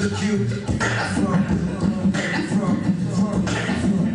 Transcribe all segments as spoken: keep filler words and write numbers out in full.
Look you, where I'm from, where I'm from, from, where I'm from.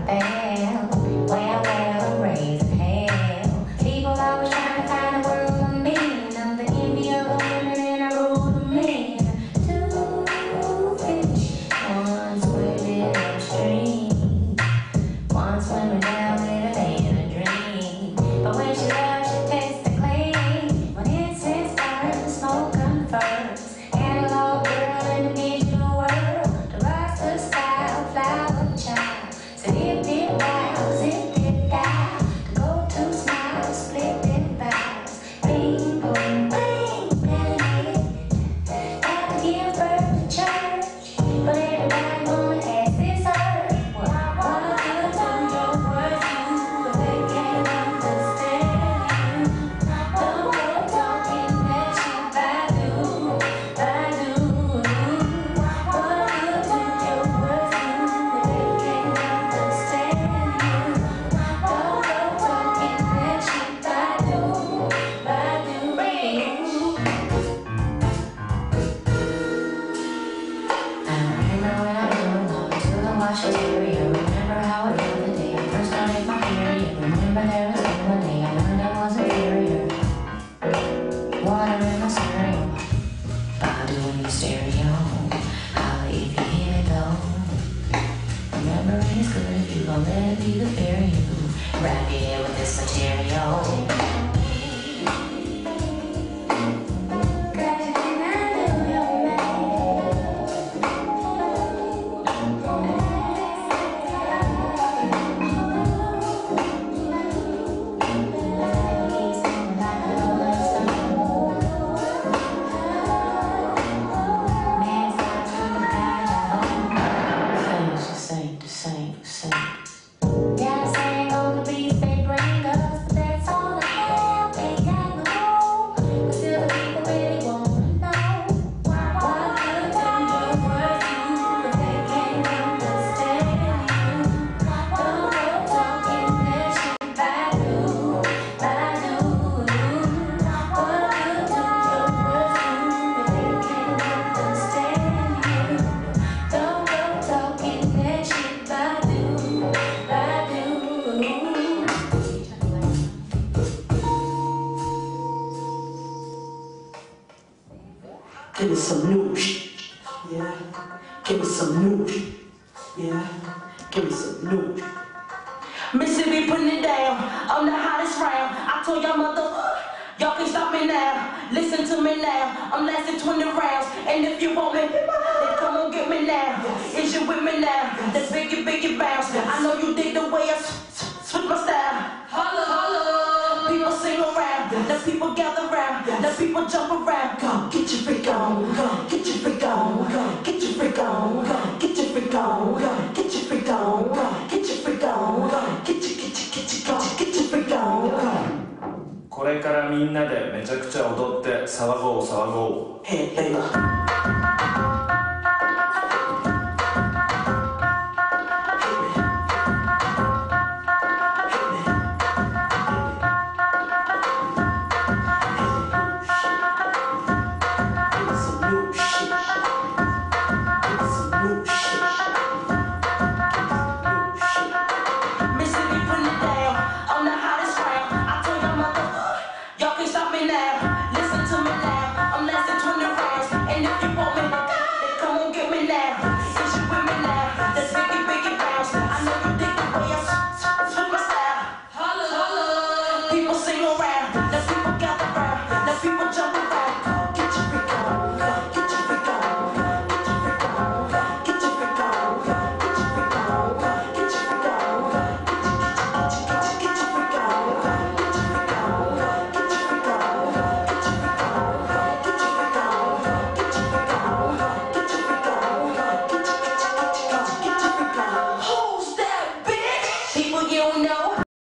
fell. Well, well, I'm raising hell. People always trying to find a world of me. I'm the envy of the women and I rule the men. Two fish, one swimming upstream, one swimming down with a land of dream. But when she loves, she tastes the clean. When incense burns, the smoke confirms. Analog girl in the digital world, the rockstar style flower child. So if it wows, if it dies, the go-to smile, split it vows. Bing, boom, bang, bang. Got to give birth to church, but everybody wanna ask this her. What, what good do your words do if they can't understand you? Don't go talking that shit Badu, Badu. What good do your words do if they can't understand you? Don't go talking that shit Badu, Badu. I remember when I was alone to the washer area. Remember how it felt the day I first started my period. Remember there was one day I learned I was inferior. Water in my cereal, Badu in your stereo. Holla if you hear it though. Remembering is good if you gon' let it be the fear in you. Wrap your head with this material. Saint, the saint, the saint. Gotta sing on the beats they bring us, but that's all I have. Ain't got no room, but still the people really wanna know. What good do your words do if they can't understand you? Don't go talking that shit Badu, Badu. What good do your words do if they can't understand you? Don't go talking that shit Badu, Badu. Give me some new shit, yeah. Give me some new shit, yeah. Give me some new shit. Mississippi putting it down, I'm the hottest round. I told y'all mother, y'all can stop me now. Listen to me now, I'm lasting twenty rounds. And if you want me, then come on get me now. Is you with me now? The biggie, biggie bounce. I know you dig the way I switch my style. Holla, holla. People sing around, the people gather round, the people jump around. Go, get your freak on, go, get your freak on, go, get your freak on, go, get your freak on, go, get your freak on, go, get your freak on, go, get your, get your, get your, get your, get your freak on, go. これからみんなでめちゃくちゃ踊って騒ごう騒ごう Hey, baby. Mississippi putting it down, I'm the hottest round. I told y'all mother, y'all can stop me now. Listen to me now, I'm lasting twenty rounds. And if you want me, then come on get me now. Is you with me now? That biggie, biggie bounce. I know you dig the way I switch my style. Holla, holla. People sing around, the people gather round, the people jump around. Get your freak on, get your freak on, get your freak on, get your freak on, get your freak on, get your freak on, get your freak on, get your freak on, get your freak on, get your freak on, get your freak on, get your freak on, get your freak on, get your, get your, get your, get your freak on. Who's that bitch? People you don't know.